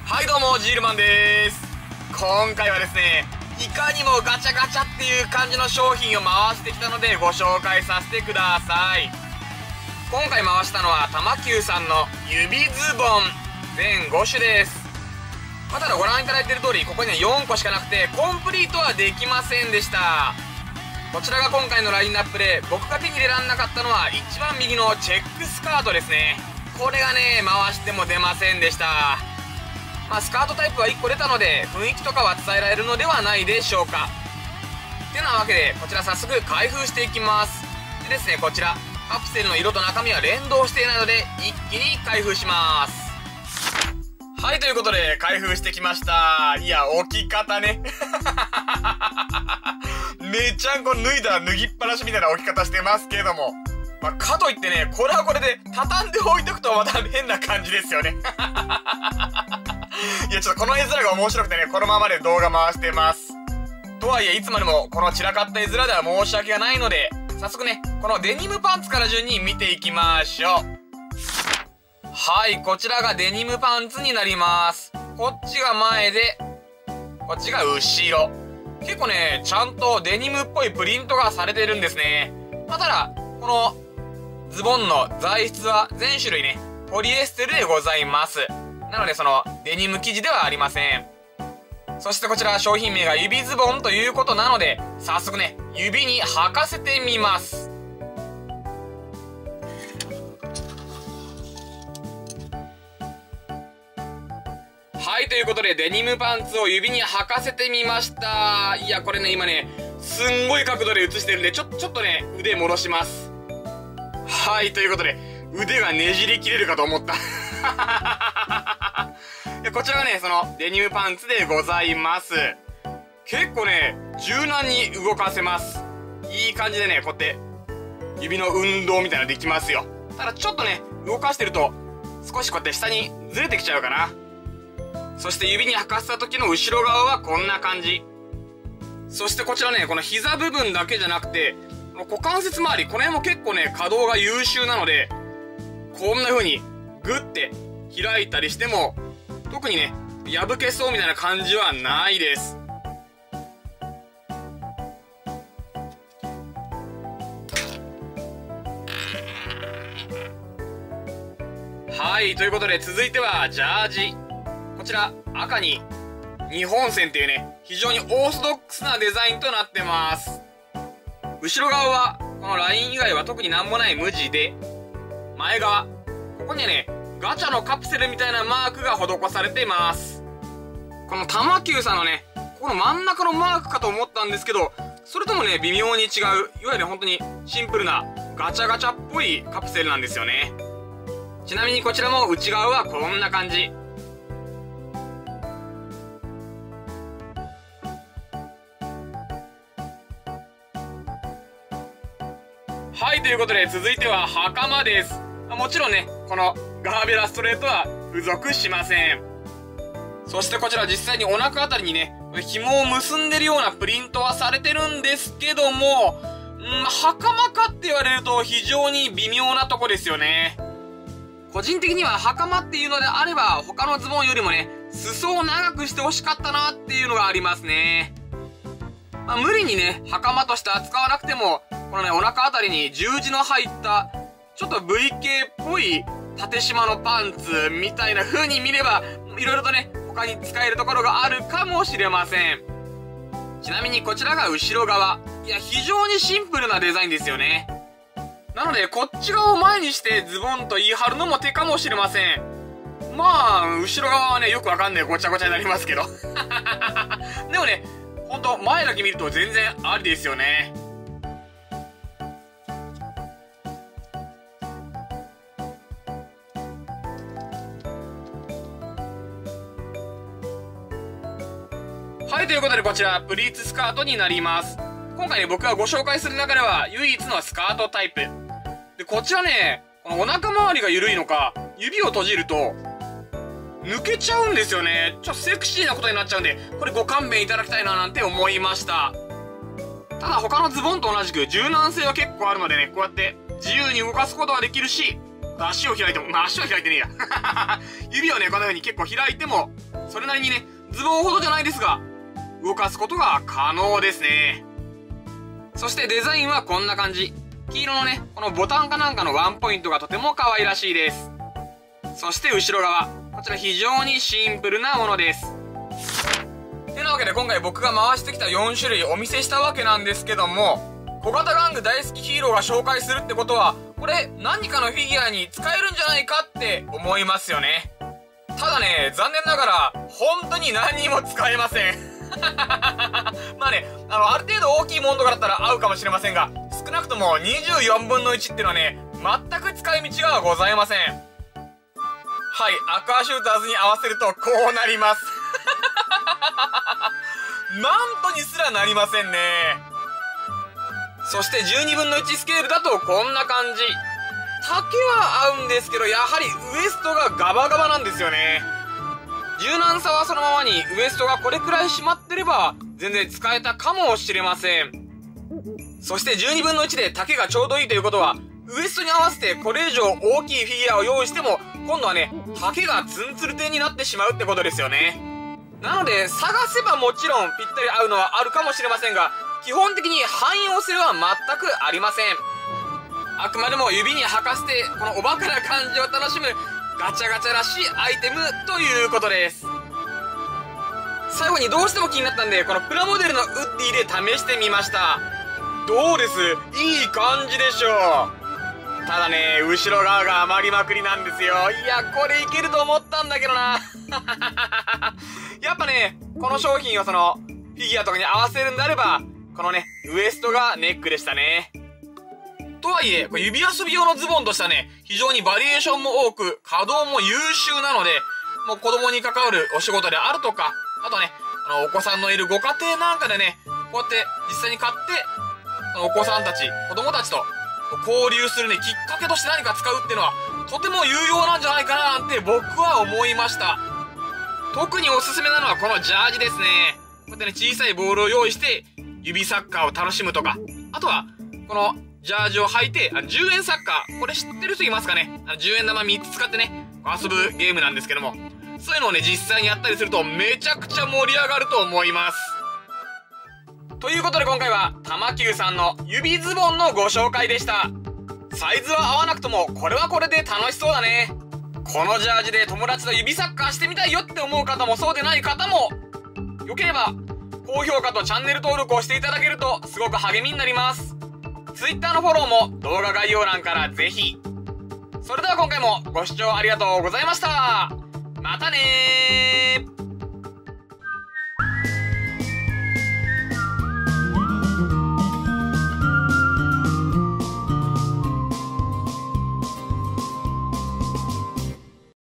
はいどうも、ジールマンです。今回はですね、いかにもガチャガチャっていう感じの商品を回してきたのでご紹介させてください。今回回したのは玉久さんの指ズボン全5種です。ただご覧いただいている通り、ここには4個しかなくてコンプリートはできませんでした。こちらが今回のラインナップで僕が手に入れられなかったのは一番右のチェックスカートですね。これがね、回しても出ませんでした。スカートタイプは1個出たので雰囲気とかは伝えられるのではないでしょうか。てなわけでこちら早速開封していきます。でですね、こちらカプセルの色と中身は連動していないので一気に開封します。はい、ということで開封してきました。いや、置き方ねめちゃんこ脱いだら脱ぎっぱなしみたいな置き方してますけれども、かといってね、これはこれで畳んで置いとくとまた変な感じですよねいや、ちょっとこの絵面が面白くてね、このままで動画回してます。とはいえ、いつまでもこの散らかった絵面では申し訳がないので、早速ね、このデニムパンツから順に見ていきましょう。はい、こちらがデニムパンツになります。こっちが前で、こっちが後ろ。結構ね、ちゃんとデニムっぽいプリントがされてるんですね。ただ、このズボンの材質は全種類ね、ポリエステルでございます。なのでそのデニム生地ではありません。そしてこちら商品名が指ズボンということなので、早速ね、指に履かせてみます。はい、ということでデニムパンツを指に履かせてみました。いや、これね、今ね、すんごい角度で映してるんで、ちょっとね、腕戻します。はい、ということで、腕がねじり切れるかと思ったこちらはね、そのデニムパンツでございます。結構ね、柔軟に動かせます。いい感じでね、こうやって指の運動みたいなのできますよ。ただちょっとね、動かしてると少しこうやって下にずれてきちゃうかな。そして指に履かせた時の後ろ側はこんな感じ。そしてこちらね、この膝部分だけじゃなくて、股関節周り、この辺も結構ね、可動が優秀なので、こんな風にグッて開いたりしても、特にね、破けそうみたいな感じはないです。はい、ということで続いてはジャージ。こちら赤に日本線っていうね、非常にオーソドックスなデザインとなってます。後ろ側はこのライン以外は特になんもない無地で、前側ここにはね、ガチャのカプセルみたいなマークが施されています。この玉久さんのね、ここの真ん中のマークかと思ったんですけど、それともね、微妙に違う、いわゆる本当にシンプルなガチャガチャっぽいカプセルなんですよね。ちなみにこちらも内側はこんな感じ。はい、ということで続いては袴です。もちろんね、このガーベラストレートは付属しません。そしてこちら実際にお腹あたりにね、紐を結んでるようなプリントはされてるんですけども、袴かって言われると非常に微妙なとこですよね。個人的には袴っていうのであれば、他のズボンよりもね、裾を長くしてほしかったなっていうのがありますね。無理にね、袴として扱わなくても、このね、お腹あたりに十字の入った、ちょっと V 系っぽい縦縞のパンツみたいな風に見れば、いろいろとね、他に使えるところがあるかもしれません。ちなみにこちらが後ろ側。いや、非常にシンプルなデザインですよね。なので、こっち側を前にしてズボンと言い張るのも手かもしれません。後ろ側はね、よくわかんないごちゃごちゃになりますけど。でもね、ほんと前だけ見ると全然ありですよね。はい、ということでこちらプリーツスカートになります。今回ね、僕がご紹介する中では唯一のスカートタイプで、こちらね、このお腹周りが緩いのか、指を閉じると抜けちゃうんですよね。ちょっとセクシーなことになっちゃうんで、これご勘弁いただきたいななんて思いました。ただ他のズボンと同じく柔軟性は結構あるのでね、こうやって自由に動かすことができるし、足を開いても、足は開いてねえや。指をね、このように結構開いてもそれなりにね、ズボンほどじゃないですが、動かすことが可能ですね。そしてデザインはこんな感じ。黄色のね、このボタンかなんかのワンポイントがとても可愛らしいです。そして後ろ側、こちら非常にシンプルなものです。てなわけで今回僕が回してきた4種類お見せしたわけなんですけども、小型玩具大好きヒーローが紹介するってことは、これ何かのフィギュアに使えるんじゃないかって思いますよね。ただね、残念ながら本当に何にも使えません。まあね、ある程度大きいものとかだったら合うかもしれませんが、少なくとも24分の1っていうのはね、全く使い道がございません。はい、アクアシューターズに合わせるとこうなります。なんとにすらなりませんね。そして12分の1スケールだとこんな感じ。丈は合うんですけど、やはりウエストがガバガバなんですよね。柔軟さはそのままに、ウエストがこれくらい締まってれば全然使えたかもしれません。そして12分の1で丈がちょうどいいということは、ウエストに合わせてこれ以上大きいフィギュアを用意しても、今度はね、丈がツンツルテンになってしまうってことですよね。なので探せばもちろんぴったり合うのはあるかもしれませんが、基本的に汎用性は全くありません。あくまでも指に履かせてこのおバカな感じを楽しむガチャガチャらしいアイテムということです。最後にどうしても気になったんで、このプラモデルのウッディで試してみました。どうです？いい感じでしょう。ただね、後ろ側が余りまくりなんですよ。いや、これいけると思ったんだけどな。やっぱね、この商品をそのフィギュアとかに合わせるんであれば、このね、ウエストがネックでしたね。とはいえ、これ指遊び用のズボンとしてはね、非常にバリエーションも多く、可動も優秀なので、もう子供に関わるお仕事であるとか、あとね、お子さんのいるご家庭なんかでね、こうやって実際に買って、そのお子さんたち、子供たちと交流するね、きっかけとして何か使うっていうのは、とても有用なんじゃないかななんて僕は思いました。特におすすめなのはこのジャージですね。こうやってね、小さいボールを用意して、指サッカーを楽しむとか、あとは、このジャージを履いて、10円サッカー、これ知ってる人いますかね？10円玉3つ使ってね、遊ぶゲームなんですけども、そういうのをね、実際にやったりするとめちゃくちゃ盛り上がると思います。ということで今回は、玉久さんの指ズボンのご紹介でした。サイズは合わなくとも、これはこれで楽しそうだね。このジャージで友達と指サッカーしてみたいよって思う方もそうでない方も、よければ、高評価とチャンネル登録をしていただけるとすごく励みになります。Twitter のフォローも動画概要欄からぜひ。それでは今回もご視聴ありがとうございました。またねー。